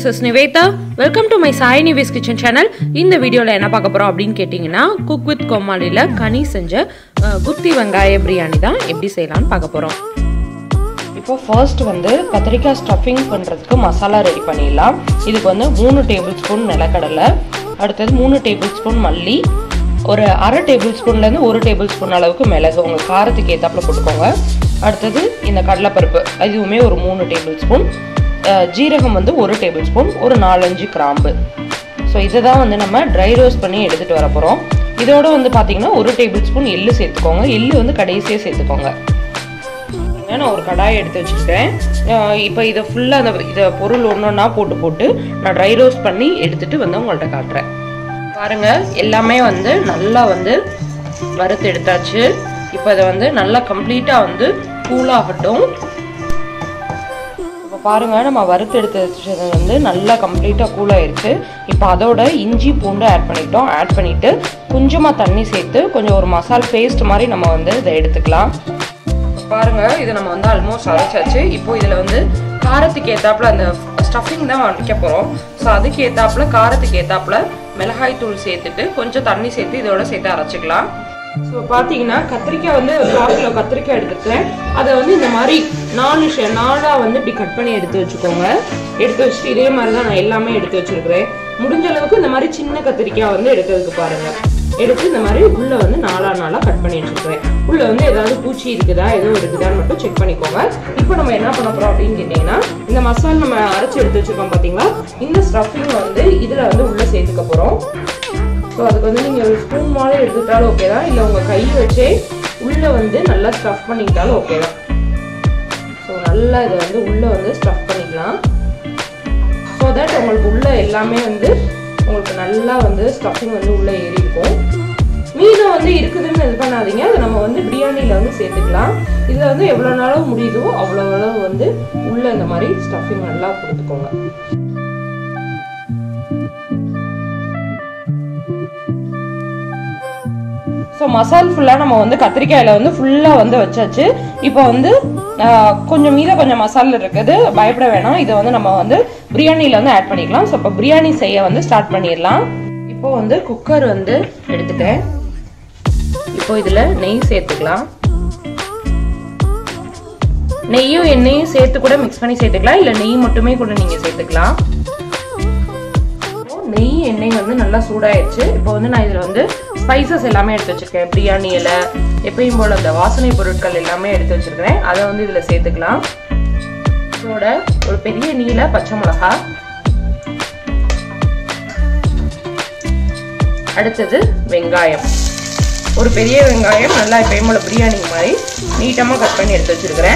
this is Niveta. Welcome to my Sai Nivi's Kitchen channel. In the video la enna paakaporam appdin kettingina cook with Comali Kani senja Gutti Vankaya Briyani da eppadi seiyalaanu paakaporam. இப்போ first வந்து கத்திரிக்காய் stuffing பண்றதுக்கு masala ready பண்ணிடலாம். இதுக்கு வந்து 3 tablespoon நிலக்கடலை, அடுத்து 3 tablespoon மல்லி, ஒரு 1/2 டேபிள்ஸ்பூன்ல இருந்து 1 டேபிள்ஸ்பூன் அளவுக்கு மிளகு உங்க காரத்துக்கு ஏத்தாப்புல போட்டுக்கோங்க. அடுத்து இந்த கடலைப்பருப்பு அதுவுமே ஒரு 3 டேபிள்ஸ்பூன், ஜீரகம் வந்து 1 டேபிள்ஸ்பூன், ஒரு 4-5 கிராம்பு. ஸோ இதை தான் வந்து நம்ம ட்ரை ரோஸ்ட் பண்ணி எடுத்துட்டு வர போறோம். இதோட வந்து பாத்தீங்கன்னா 1 டேபிள்ஸ்பூன் எள்ளு சேர்த்துக்கோங்க. எள்ளு வந்து கடைசியே சேர்த்துக்கோங்க. நான் ஒரு கடாயை எடுத்து வச்சுருக்கேன். இப்போ இதை ஃபுல்லாக இதை பொருள் ஒன்றா போட்டு நான் ட்ரை ரோஸ்ட் பண்ணி எடுத்துட்டு வந்து உங்கள்கிட்ட காட்டுறேன். பாருங்க, எல்லாமே வந்து நல்லா வந்து வறுத்து எடுத்தாச்சு. இப்போ இதை வந்து நல்லா கம்ப்ளீட்டாக வந்து கூலாகட்டும். இப்போ பாருங்க, நம்ம வறுத்து எடுத்து வச்சது வந்து நல்லா கம்ப்ளீட்டாக கூலாகிடுச்சு. இப்போ அதோட இஞ்சி பூண்டு ஆட் பண்ணிட்டோம். ஆட் பண்ணிட்டு கொஞ்சமாக தண்ணி சேர்த்து கொஞ்சம் ஒரு மசாலா பேஸ்ட் மாதிரி நம்ம வந்து இதை எடுத்துக்கலாம். பாருங்க, இதை நம்ம வந்து ஆல்மோஸ்ட் அரைச்சாச்சு. இப்போ இதில் வந்து காரத்துக்கு ஏத்தாப்புல அந்த ஸ்டஃபிங் தான் வைக்க போகிறோம். ஸோ அதுக்கு ஏத்தாப்புல காரத்துக்கு ஏத்தாப்புல மிளகாய் தூள் சேர்த்துட்டு கொஞ்சம் தண்ணி சேர்த்து இதோட சேர்த்து அரைச்சிக்கலாம். ஸோ பார்த்தீங்கன்னா கத்திரிக்காய் வந்து 1/4 கிலோ கத்திரிக்காய் எடுத்துக்கிறேன். அதை வந்து இந்த மாதிரி 4 வந்து இப்படி கட் பண்ணி எடுத்து வச்சுக்கோங்க. எடுத்து வச்சுட்டு இதே மாதிரி தான் நான் எல்லாமே எடுத்து வச்சிருக்கிறேன். முடிஞ்ச அளவுக்கு இந்த மாதிரி சின்ன கத்திரிக்காய் வந்து எடுக்கிறதுக்கு பாருங்க. எடுத்து இந்த மாதிரி உள்ள வந்து 4 கட் பண்ணி வச்சிருக்கிறேன். உள்ள வந்து ஏதாவது பூச்சி இருக்குதா எதுவும் இருக்குதான்னு மட்டும் செக் பண்ணிக்கோங்க. இப்போ நம்ம என்ன பண்ண போறோம் அப்படின்னு கேட்டீங்கன்னா, இந்த மசாலா நம்ம அரைச்சி எடுத்து வச்சிருக்கோம் பாத்தீங்களா, இந்த ஸ்டஃபிங் வந்து இதுல வந்து உள்ள சேர்த்துக்க போறோம். ஸோ அதுக்கு வந்து நீங்க ஒரு ஸ்பூன் மாதிரி எடுத்துக்கிட்டாலும் ஓகே தான், இல்லை உங்க கை வச்சே உள்ள வந்து நல்லா ஸ்டஃப் பண்ணிக்கிட்டாலும் ஓகே தான். ஸோ நல்லா இதை வந்து உள்ள வந்து ஸ்டஃப் பண்ணிக்கலாம். ஸோ தட் உங்களுக்கு உள்ள எல்லாமே வந்து உங்களுக்கு நல்லா வந்து ஸ்டஃபிங் வந்து உள்ள ஏறி இருக்கும். மீதம் வந்து இருக்குதுன்னு இது பண்ணாதீங்க, அதை நம்ம வந்து பிரியாணியில வந்து சேர்த்துக்கலாம். இதுல வந்து எவ்வளவு நாளும் முடியுதோ அவ்வளவு வந்து உள்ள இந்த மாதிரி ஸ்டஃபிங் நல்லா கொடுத்துக்கோங்க. ஸோ மசால் ஃபுல்லாக நம்ம வந்து கத்திரிக்காயில் வந்து ஃபுல்லாக வந்து வச்சாச்சு. இப்போ வந்து கொஞ்சம் மசாலா இருக்குது, பயப்பட வேணாம். இதை வந்து நம்ம வந்து பிரியாணியில் வந்து ஆட் பண்ணிக்கலாம். ஸோ இப்போ பிரியாணி செய்ய வந்து ஸ்டார்ட் பண்ணிடலாம். இப்போ வந்து குக்கர் வந்து எடுத்துட்டேன். இப்போ இதில் நெய் சேர்த்துக்கலாம். நெய்யும் எண்ணெயும் சேர்த்து கூட மிக்ஸ் பண்ணி சேர்த்துக்கலாம், இல்லை நெய் மட்டுமே கூட நீங்கள் சேர்த்துக்கலாம். நெய் எண்ணெய் வந்து நல்லா சூடாயிடுச்சு. இப்போ வந்து நான் இதில் வந்து ஸ்பைசஸ் எல்லாமே எடுத்து வச்சிருக்கேன். பிரியாணி இலை, எப்பயும் போல அந்த வாசனை பொருட்கள் எல்லாமே எடுத்து வச்சிருக்கிறேன். அதை வந்து இதில் சேர்த்துக்கலாம். இதோட ஒரு பெரிய நீல பச்சை மிளகா, அடுத்தது வெங்காயம், ஒரு பெரிய வெங்காயம் நல்லா எப்பயும் போல பிரியாணி மாதிரி நீட்டமாக கட் பண்ணி எடுத்து வச்சிருக்கிறேன்.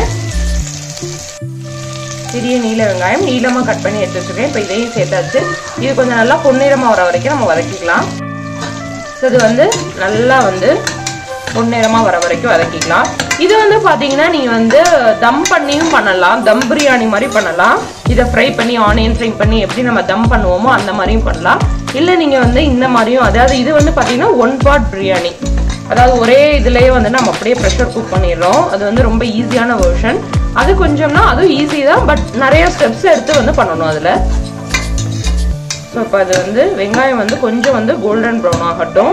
சிறிய நீல வெங்காயம் நீளமாக கட் பண்ணி எடுத்து வச்சிருக்கேன். இப்போ இதையும் சேர்த்தாச்சு. இது கொஞ்சம் நல்லா பொன்னிறமாக வர வரைக்கும் நம்ம வதக்கிக்கலாம். ஸோ இது வந்து நல்லா வந்து பொன்னிறமாக வர வரைக்கும் வதக்கிக்கலாம். இது வந்து பார்த்தீங்கன்னா நீங்கள் வந்து தம் பண்ணியும் பண்ணலாம், தம் பிரியாணி மாதிரி பண்ணலாம். இதை ஃப்ரை பண்ணி ஆனியன் ஃப்ரை பண்ணி எப்படி நம்ம தம் பண்ணுவோமோ அந்த மாதிரியும் பண்ணலாம். இல்லை நீங்கள் வந்து இந்த மாதிரியும், அதாவது இது வந்து பார்த்தீங்கன்னா 1 part பிரியாணி, அதாவது ஒரே இதுலேயே வந்து நம்ம அப்படியே ப்ரெஷர் குக் பண்ணிடுறோம். அது வந்து ரொம்ப ஈஸியான வெர்ஷன். அது கொஞ்சம்னா அதுவும் ஈஸி தான், பட் நிறைய ஸ்டெப்ஸ் எடுத்து வந்து பண்ணணும் அதில். ஸோ இப்போ அது வந்து வெங்காயம் வந்து கொஞ்சம் வந்து கோல்டன் ப்ரௌன் ஆகட்டும்.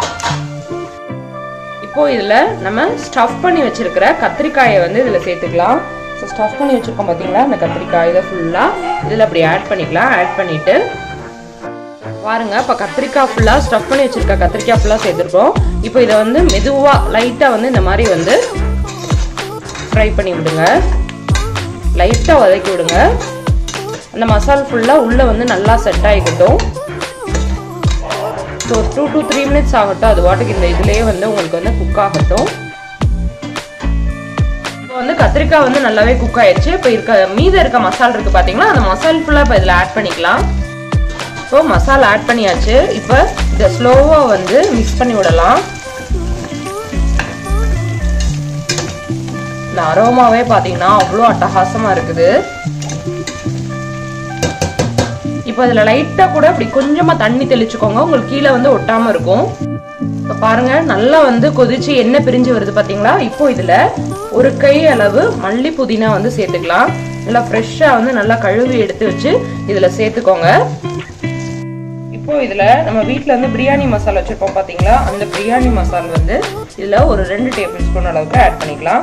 இப்போ இதில் நம்ம ஸ்டஃப் பண்ணி வச்சிருக்கிற கத்திரிக்காயை வந்து இதில் சேர்த்துக்கலாம். ஸோ ஸ்டஃப் பண்ணி வச்சிருக்கோம் பார்த்தீங்களா, அந்த கத்திரிக்காய் இதை ஃபுல்லாக இதில் அப்படி ஆட் பண்ணிக்கலாம். ஆட் பண்ணிட்டு பாருங்க, இப்போ கத்திரிக்காய் ஃபுல்லாக ஸ்டஃப் பண்ணி வச்சிருக்க கத்திரிக்காய் ஃபுல்லாக சேர்த்துருக்கோம். இப்போ இதை வந்து மெதுவாக லைட்டாக வந்து இந்த மாதிரி வந்து ஃப்ரை பண்ணி விடுங்க, லைட்டாக வதக்கி விடுங்க. அந்த மசாலா ஃபுல்லாக உள்ளே வந்து நல்லா செட் ஆகிக்கட்டும். ஸோ 2 to 3 minutes ஆகட்டும். அது வாட்டுக்கு இந்த இதுலேயே வந்து உங்களுக்கு வந்து குக் ஆகட்டும். இப்போ வந்து கத்திரிக்காய் வந்து நல்லாவே குக் ஆயிடுச்சு. இப்போ மீதம் இருக்க மசாலா இருக்குது பார்த்தீங்களா, அந்த மசாலா ஃபுல்லாக இப்போ இதில் ஆட் பண்ணிக்கலாம். இப்போ மசாலா ஆட் பண்ணியாச்சு. இப்போ இதை ஸ்லோவாக வந்து மிக்ஸ் பண்ணி விடலாம். இந்த அரோமாவே பார்த்தீங்கன்னா அவ்வளோ அட்டகாசமாக இருக்குது. இப்போ அதில் லைட்டாக கூட அப்படி கொஞ்சமாக தண்ணி தெளிச்சுக்கோங்க, உங்களுக்கு கீழே வந்து ஒட்டாமல் இருக்கும். இப்போ பாருங்க, நல்லா வந்து கொதிச்சு எண்ணெய் பிரிஞ்சு வருது பார்த்தீங்களா. இப்போ இதில் ஒரு கை அளவு மல்லி புதினா வந்து சேர்த்துக்கலாம். நல்லா ஃப்ரெஷ்ஷாக வந்து நல்லா கழுவி எடுத்து வச்சு இதில் சேர்த்துக்கோங்க. இப்போ இதில் நம்ம வீட்டில் வந்து பிரியாணி மசாலா வச்சுருப்போம் பார்த்தீங்களா, அந்த பிரியாணி மசாலா வந்து இதில் ஒரு 2 டேபிள் ஸ்பூன் அளவுக்கு ஆட் பண்ணிக்கலாம்.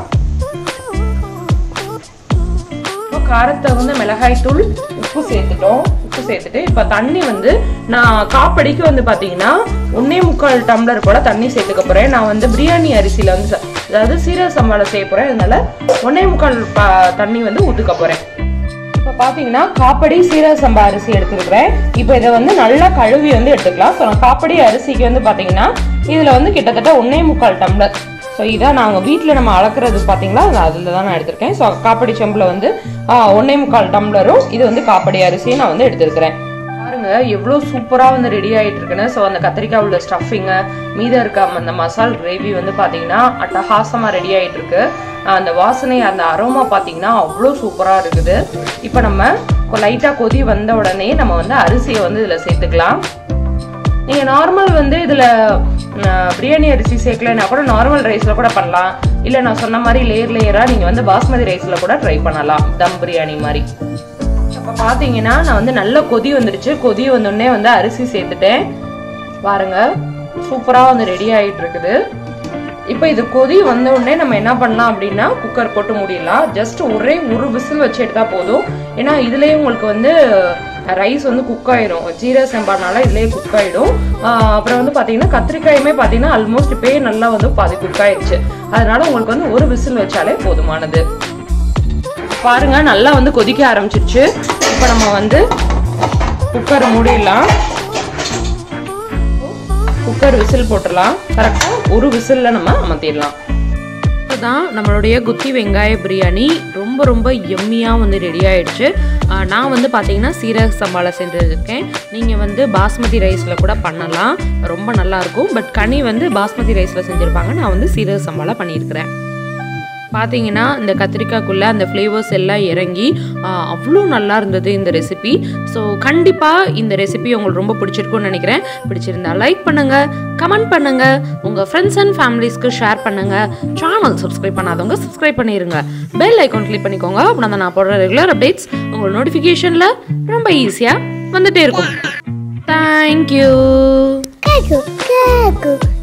இப்போ காரத்தை வந்து மிளகாய் தூள், உப்பு சேர்த்துட்டோம். உப்பு சேர்த்துட்டு இப்போ தண்ணி வந்து நான் காப்படிக்கு வந்து பார்த்தீங்கன்னா 1.25 டம்ளர் போல் தண்ணி சேர்த்துக்க போகிறேன். நான் வந்து பிரியாணி அரிசியில் வந்து அதாவது சீரக சம்பாவில் செய்ய போகிறேன். அதனால 1.25 தண்ணி வந்து ஊற்றுக்க போகிறேன். இப்போ பார்த்தீங்கன்னா காப்படி சீரக சம்பா அரிசி எடுத்துருக்கிறேன். இப்போ இதை வந்து நல்லா கழுவி வந்து எடுத்துக்கலாம். ஸோ நான் காப்படி அரிசிக்கு வந்து பார்த்தீங்கன்னா இதில் வந்து கிட்டத்தட்ட 1.25 டம்ளர். ஸோ இதான் நாங்கள் வீட்டில் நம்ம அளக்குறது பார்த்தீங்களா, அதில் தான் நான் எடுத்திருக்கேன். ஸோ காப்படி செம்பில் வந்து 1.25 டம்ளரும் இது வந்து காப்படி அரிசியும் நான் வந்து எடுத்துருக்கிறேன். பாருங்க எவ்வளோ சூப்பராக வந்து ரெடி ஆகிட்டு இருக்குன்னு. ஸோ அந்த கத்திரிக்காய் உள்ள ஸ்டஃபிங்கு, மீதம் இருக்க அந்த மசால் கிரேவி வந்து பார்த்தீங்கன்னா அட்டகாசமாக ரெடி ஆகிட்டு இருக்கு. அந்த வாசனை, அந்த அரோமா பார்த்தீங்கன்னா அவ்வளோ சூப்பராக இருக்குது. இப்போ நம்ம லைட்டாக கொதி வந்த உடனே நம்ம வந்து அரிசியை வந்து இதில் சேர்த்துக்கலாம். நீங்கள் நார்மல் வந்து இதில் பிரியாணி அரிசி சேர்க்கலைன்னா கூட நார்மல் ரைஸில் கூட பண்ணலாம். இல்லை நான் சொன்ன மாதிரி லேயராக நீங்கள் வந்து பாஸ்மதி ரைஸில் கூட ட்ரை பண்ணலாம், தம் பிரியாணி மாதிரி. இப்போ பார்த்தீங்கன்னா நான் வந்து நல்ல கொதி வந்துடுச்சு. கொதி வந்தோடனே வந்து அரிசி சேர்த்துட்டேன். பாருங்க சூப்பராக வந்து ரெடி ஆகிட்டு இருக்குது. இப்போ இது கொதி வந்த உடனே நம்ம என்ன பண்ணலாம் அப்படின்னா குக்கர் போட்டு மூடிடலாம். ஜஸ்ட் ஒரே ஒரு விசில் வச்சு எடுத்தால் போதும். ஏன்னா இதுலேயே உங்களுக்கு வந்து ரைஸ் வந்து குக் ஆயிடும். சீரக சம்பானால இதுலேயே குக் ஆகிடும். அப்புறம் வந்து பார்த்தீங்கன்னா கத்திரிக்காயுமே பார்த்தீங்கன்னா ஆல்மோஸ்ட் இப்போயே நல்லா வந்து பாதி குக் ஆயிடுச்சு. அதனால உங்களுக்கு வந்து ஒரு விசில் வச்சாலே போதுமானது. பாருங்க நல்லா வந்து கொதிக்க ஆரம்பிச்சிருச்சு. இப்போ நம்ம வந்து குக்கர் மூடிடலாம். குக்கர் விசில் போட்டுடலாம். கரெக்டாக ஒரு விசிலில் நம்ம அமர்த்திடலாம். இதுதான் நம்மளுடைய குத்தி வெங்காய பிரியாணி. ரொம்ப ரொம்ப எம்மியாக வந்து ரெடி ஆகிடுச்சு. நான் வந்து பார்த்தீங்கன்னா சீரக சம்பாவில் செஞ்சுருக்கேன். நீங்கள் வந்து பாஸ்மதி ரைஸில் கூட பண்ணலாம், ரொம்ப நல்லாயிருக்கும். பட் கனி வந்து பாஸ்மதி ரைஸில் செஞ்சுருப்பாங்க, நான் வந்து சீரக சம்பாவில் பண்ணியிருக்கிறேன். பார்த்தீங்கன்னா இந்த கத்திரிக்காய்க்குள்ளே அந்த ஃப்ளேவர்ஸ் எல்லாம் இறங்கி அவ்வளோ நல்லா இருந்தது இந்த ரெசிபி. ஸோ கண்டிப்பாக இந்த ரெசிபி உங்களுக்கு ரொம்ப பிடிச்சிருக்குன்னு நினைக்கிறேன். பிடிச்சிருந்தா லைக் பண்ணுங்கள், கமெண்ட் பண்ணுங்கள், உங்கள் ஃப்ரெண்ட்ஸ் அண்ட் ஃபேமிலிஸ்க்கு ஷேர் பண்ணுங்கள். சேனல் சப்ஸ்கிரைப் பண்ணாதவங்க சப்ஸ்கிரைப் பண்ணிடுங்க. பெல் ஐக்கான் கிளிக் பண்ணிக்கோங்க. அப்படின்னா நான் போடுற ரெகுலர் அப்டேட்ஸ் உங்கள் நோட்டிஃபிகேஷனில் ரொம்ப ஈஸியாக வந்துகிட்டே இருக்கும். தேங்க்யூ.